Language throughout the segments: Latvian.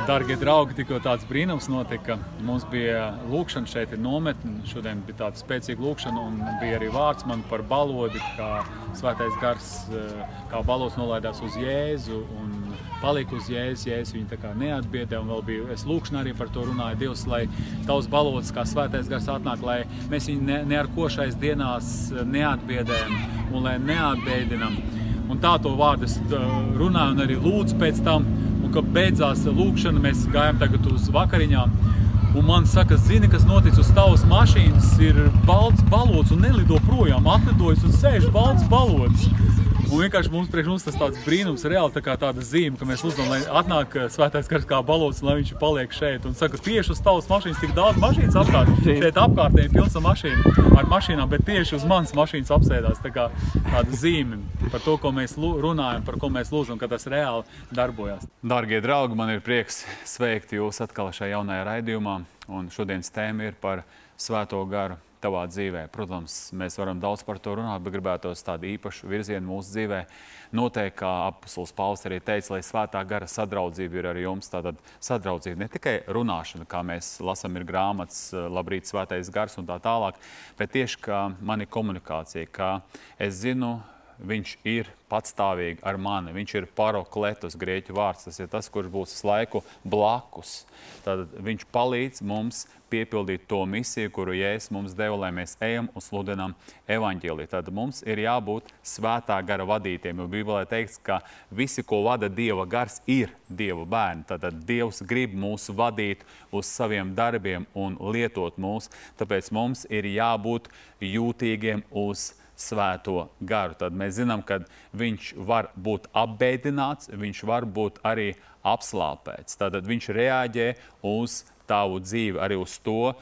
Dargie draugi, tikko tāds brīnums notika. Mums bija lūkšana, šeit ir nometne. Šodien bija tāda spēcīga lūkšana un bija arī vārds man par balodi, kā Svētais Gars, kā balods nolaidās uz Jēzu un palika uz Jēzu. Jēzu viņu tā kā neatbiedē un vēl bija, es lūkšanā arī par to runāju, Dievs, lai tavs balods, kā Svētais Gars atnāk, lai mēs viņu ne ar ko šais dienās neatbiedējam un lai neatbēdinam. Un tā to vārdu es runāju un arī lūdzu pēc tam. Un, kad beidzās lūkšana, mēs gājām tagad uz vakariņām. Un man saka, zini, kas notic uz tavas mašīnas, ir balts balods un nelido projām, atlidojas un sēž balts balods. Un vienkārši priekš mums tas tāds brīnums, reāli tā kā tāda zīme, ka mēs uzdevām, lai atnāk Svētais Gars kā balods un lai viņš paliek šeit. Un saka, tieši uz tavas mašīnas tik daudz mašīnas apkārt. Šeit apkārtēji pilns ar mašīnām, bet tieši uz manas mašīnas apsēdās. Tā kā tāda zīme par to, ko mēs runājam, par ko mēs lūdzam, ka tas reāli darbojās. Dargie draugi, man ir prieks sveikt jūs atkal šajā jaunajā raidījumā. Un šodienas tēma ir par Svēto Garu tavā dzīvē. Protams, mēs varam daudz par to runāt, bet gribētos tādu īpašu virzienu mūsu dzīvē. Noteikti, kā apustulis Pāvils arī teica, lai Svētā Gara sadraudzība ir ar jums. Tātad sadraudzība ne tikai runāšana, kā mēs lasām ir grāmatas Labrīt, Svētais Gars un tā tālāk, bet tieši kā mani komunikācija, kā es zinu, viņš ir patstāvīgi ar mani. Viņš ir parokletos, grieķu vārds. Tas ir tas, kurš būs visu laiku blakus. Tad viņš palīdz mums piepildīt to misiju, kuru Jēzus mums deva, lai mēs ejam un sludinām evaņģēliju. Tad mums ir jābūt Svētā Gara vadītiem, jo Bībelē teikts, ka visi, ko vada Dieva gars, ir Dieva bērni. Tad Dievs grib mūs vadīt uz saviem darbiem un lietot mūs. Tāpēc mums ir jābūt jūtīgiem uz Svēto Garu. Tad mēs zinām, ka viņš var būt apbēdināts, viņš var būt arī apslāpēts. Tātad viņš reaģē uz tavu dzīvi, arī uz to,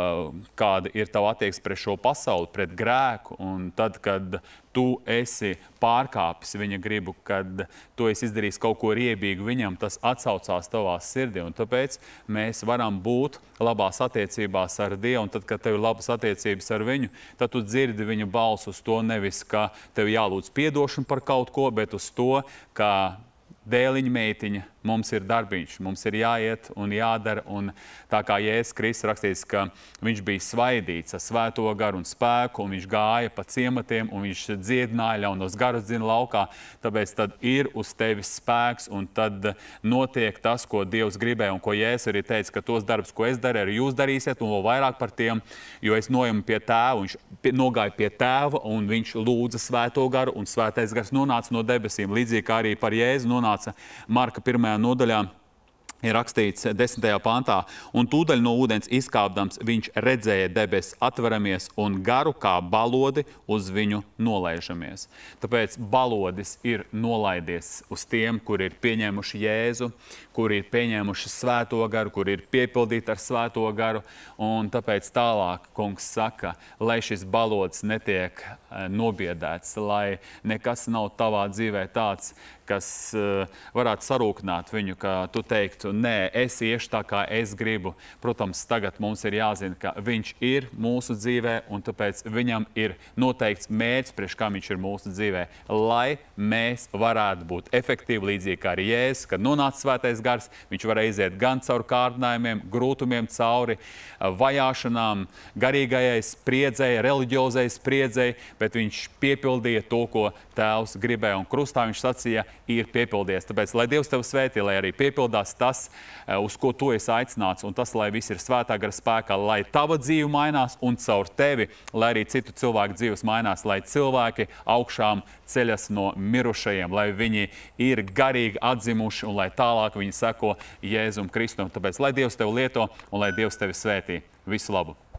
kāda ir tava attieksme pret šo pasauli, pret grēku. Un tad, kad tu esi pārkāpis viņa gribu, kad tu esi izdarījis kaut ko riebīgu viņam, tas atsaucās tavā sirdī. Un tāpēc mēs varam būt labās attiecībās ar Dievu. Un tad, kad tev ir labas attiecības ar viņu, tad tu dzirdi viņa balsu uz to nevis, ka tev jālūdz piedošanu par kaut ko, bet uz to, ka dēliņa meitiņa, mums ir darbiņš, mums ir jāiet un jādara, un tā kā Jēzus Kristus rakstīts, ka viņš bija svaidīts ar Svēto Garu un spēku, un viņš gāja pa ciematiem, un viņš dziedināja ļaunos garus dzina laukā, tāpēc tad ir uz tevis spēks, un tad notiek tas, ko Dievs gribēja, un ko Jēzus arī teica, ka tos darbus, ko es darīju, arī jūs darīsiet, un vēl vairāk par tiem, jo es noejam pie tēva, viņš nogāja pie tēva, un viņš lūdza Svēto Garu, un Svētais Gars nonāca no debesīm, līdzīgi kā arī par Jēzu nonāca Marka 1. nodaļā. Ir rakstīts 10. pantā, un tūdaļ no ūdens izkāpdams viņš redzēja debesis atveramies un garu kā balodi uz viņu nolaižamies. Tāpēc balodis ir nolaidies uz tiem, kuri ir pieņēmuši Jēzu, kuri ir pieņēmuši Svēto Garu, kuri ir piepildīti ar Svēto Garu, un tāpēc tālāk kungs saka, lai šis balodis netiek nobiedēts, lai nekas nav tavā dzīvē tāds, kas varētu sarūknāt viņu, ka tu teiktu, nē, es iešu tā, kā es gribu. Protams, tagad mums ir jāzina, ka viņš ir mūsu dzīvē, un tāpēc viņam ir noteikts mērķis, priekš kā viņš ir mūsu dzīvē, lai mēs varētu būt efektīvi, līdzīgi kā arī Jēzus, kad nonāca Svētais Gars, viņš varēja iziet gan cauri kārdinājumiem, grūtumiem, cauri vajāšanām, garīgajai spriedzei, reliģiozai spriedzei, bet viņš piepildīja to, ko Tēvs gribēja, un krustā viņš sacīja, ir piepildies. Tāpēc, lai Dievs tevi svētī, lai arī piepildās tas, uz ko tu esi aicināts, un tas, lai viss ir Svētā Gara spēkā, lai tava dzīve mainās, un caur tevi, lai arī citu cilvēku dzīves mainās, lai cilvēki augšām ceļas no mirušajiem, lai viņi ir garīgi atzimuši, un lai tālāk viņi seko Jēzum Kristum. Tāpēc, lai Dievs tevi lieto, un lai Dievs tevi svētī. Visu labu!